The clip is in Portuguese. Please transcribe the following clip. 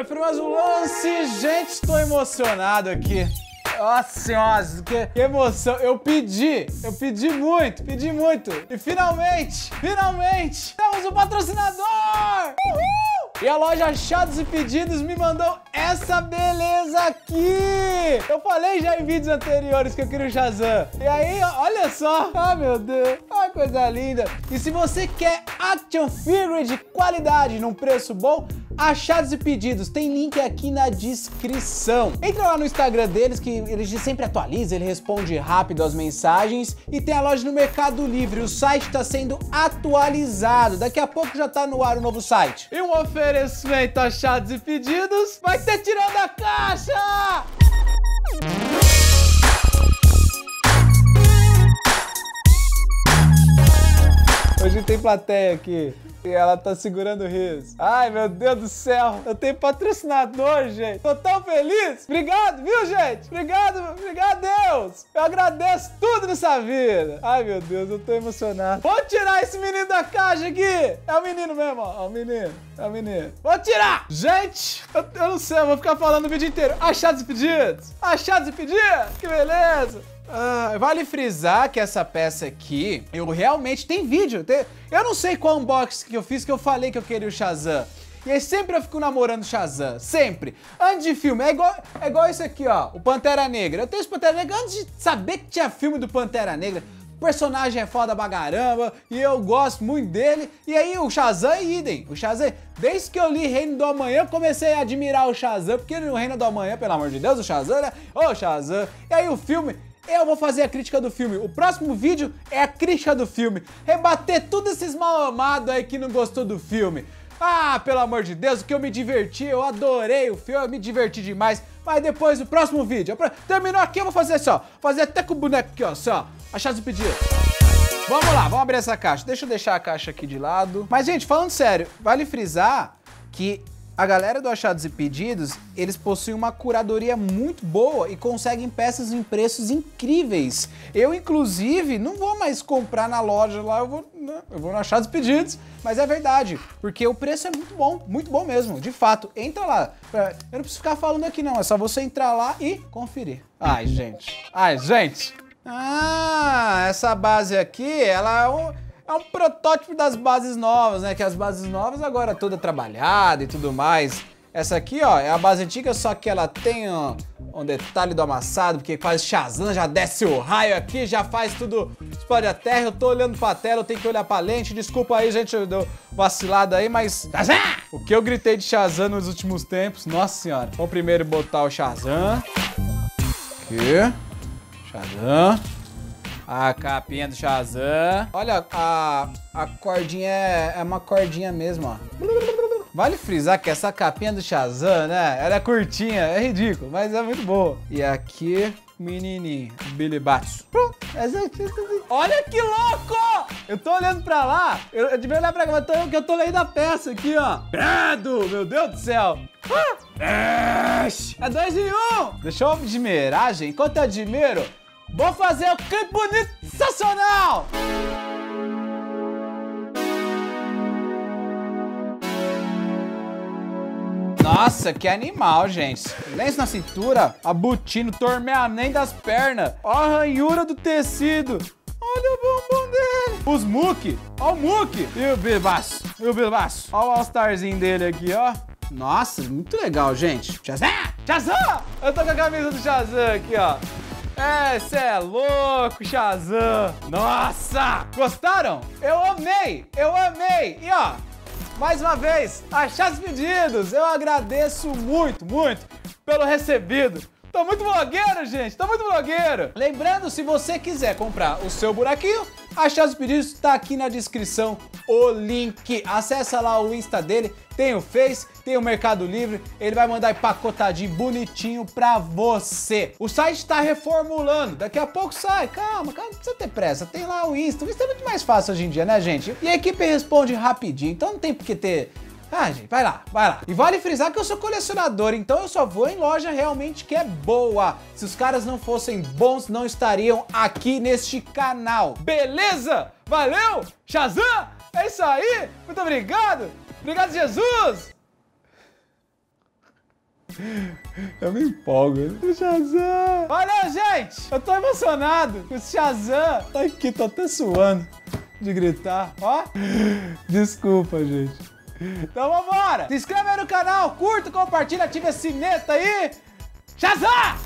para mais um lance. Gente, estou emocionado aqui. Nossa senhora, que emoção. Eu pedi muito. E finalmente, temos um patrocinador! Uhul! E a loja Achados e Pedidos me mandou essa beleza aqui. Eu falei já em vídeos anteriores que eu queria o Shazam. E aí, olha só. Ah, meu Deus. Ah, coisa linda. E se você quer action figure de qualidade num preço bom, Achados e Pedidos, tem link aqui na descrição. Entra lá no Instagram deles, que eles sempre atualizam, ele responde rápido as mensagens. E tem a loja no Mercado Livre, o site está sendo atualizado. Daqui a pouco já tá no ar o novo site. E um oferecimento Achados e Pedidos vai ter tirando a caixa! Hoje tem plateia aqui. E ela tá segurando o riso. Ai, meu Deus do céu. Eu tenho patrocinador, gente. Tô tão feliz. Obrigado, viu, gente? Obrigado, Deus. Eu agradeço tudo nessa vida. Ai, meu Deus, eu tô emocionado. Vou tirar esse menino da caixa aqui. É o menino mesmo, ó. É o menino. Vou tirar. Gente, eu não sei. Eu vou ficar falando o vídeo inteiro. Achados e Pedidos. Achados e Pedidos. Que beleza. Vale frisar que essa peça aqui, eu realmente tem vídeo. Eu não sei qual unboxing que eu fiz que eu falei que eu queria o Shazam. E aí sempre eu fico namorando o Shazam, sempre. Antes de filme, é igual esse aqui, ó, o Pantera Negra. Eu tenho esse Pantera Negra antes de saber que tinha filme do Pantera Negra. O personagem é foda pra caramba e eu gosto muito dele. E aí o Shazam é idem. O Shazam, desde que eu li Reino do Amanhã, eu comecei a admirar o Shazam, porque no Reino do Amanhã, pelo amor de Deus, o Shazam, né? Ô, Shazam. E aí o filme... Eu vou fazer a crítica do filme. O próximo vídeo é a crítica do filme. Rebater todos esses mal amados aí que não gostou do filme. Ah, pelo amor de Deus, o que eu me diverti, eu adorei o filme, eu me diverti demais. Mas depois, o próximo vídeo. Terminou aqui, eu vou fazer assim, ó. Fazer até com o boneco aqui, ó. Assim, ó. Achados e Pedidos. Vamos lá, vamos abrir essa caixa. Deixa eu deixar a caixa aqui de lado. Mas, gente, falando sério, vale frisar que... A galera do Achados e Pedidos, eles possuem uma curadoria muito boa e conseguem peças em preços incríveis. Eu, inclusive, não vou mais comprar na loja lá, eu vou no Achados e Pedidos. Mas é verdade, porque o preço é muito bom mesmo, de fato. Entra lá, eu não preciso ficar falando aqui não, é só você entrar lá e conferir. Ai, gente. Ah, essa base aqui, ela é um protótipo das bases novas, né? Que as bases novas agora toda trabalhada e tudo mais. Essa aqui, ó, é a base antiga, só que ela tem um detalhe do amassado, porque faz Shazam, já desce o raio aqui, já faz tudo, explode a terra. Eu tô olhando pra tela, eu tenho que olhar pra lente. Desculpa aí, gente, eu dou vacilada aí, mas... Shazam! O que eu gritei de Shazam nos últimos tempos, nossa senhora. Vamos primeiro botar o Shazam. Aqui. Shazam. A capinha do Shazam. Olha, a cordinha é uma cordinha mesmo, ó. Vale frisar que essa capinha do Shazam, né? Ela é curtinha, é ridículo, mas é muito boa. E aqui, menininho, Billy Batson. Olha que louco! Eu tô olhando pra lá, eu devia olhar pra cá, mas eu tô lendo a peça aqui, ó. Credo, meu Deus do céu. É 2 em 1. Deixa eu admirar, gente. Enquanto eu admiro... Vou fazer o clipe bonito, sensacional! Nossa, que animal, gente. Lenço na cintura, abutino, tormeanem das pernas. Ó a ranhura do tecido. Olha o bumbum dele. Os Mookie. Ó o Mookie. E o Bilbaço. Ó o All-Starzinho dele aqui, ó. Nossa, muito legal, gente. Shazam! Eu tô com a camisa do Shazam aqui, ó. Cê é louco, Shazam! Nossa! Gostaram? Eu amei! E ó, mais uma vez, Achados e Pedidos, eu agradeço muito pelo recebido. Tô muito blogueiro, gente, Lembrando, se você quiser comprar o seu buraquinho, Achados e Pedidos tá aqui na descrição o link. Acessa lá o Insta dele, tem o Face, tem o Mercado Livre, ele vai mandar empacotadinho, bonitinho pra você. O site tá reformulando, daqui a pouco sai, calma, não precisa ter pressa, tem lá o Insta é muito mais fácil hoje em dia, né, gente? E a equipe responde rapidinho, então não tem por que ter... Ah, gente, vai lá. E vale frisar que eu sou colecionador, então eu só vou em loja realmente que é boa. Se os caras não fossem bons, não estariam aqui neste canal. Beleza? Valeu? Shazam? É isso aí? Muito obrigado! Obrigado, Jesus! Eu me empolgo. O Shazam. Valeu, gente. Eu tô emocionado. O Shazam tá aqui, tô até suando de gritar. Ó. Desculpa, gente. Então vambora. Se inscreve aí no canal, curta, compartilha, ativa a sineta aí. Shazam!